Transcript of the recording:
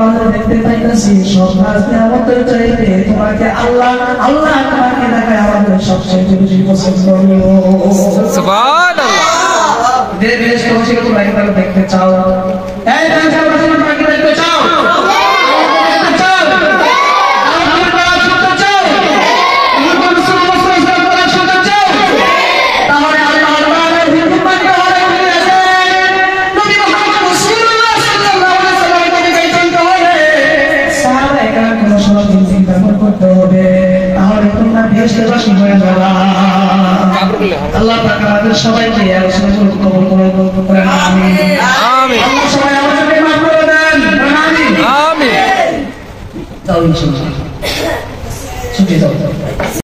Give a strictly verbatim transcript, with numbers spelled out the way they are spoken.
তোমাদের দেখতে পাইতেছি সব রাজনে আমাদের চাইতে তোমাকে আল্লাহ আল্লাহ তোমাকে দেখায় আমাদের সবচেয়ে বেশি পছন্দ। সুবহানাল্লাহ। যে দেশ তোমাকে তোমাকে দেখতে চাও, এই দেশ তোমাকে দেখতে চাও, আল্লাহ পাক আমাদের সবাইকে কবুল করে আমিন আমিন। আল্লাহ সবাই আমাদেরকে মাফ করে দেন আমিন আমিন। যাও ইনশাআল্লাহ ছুটি যাও।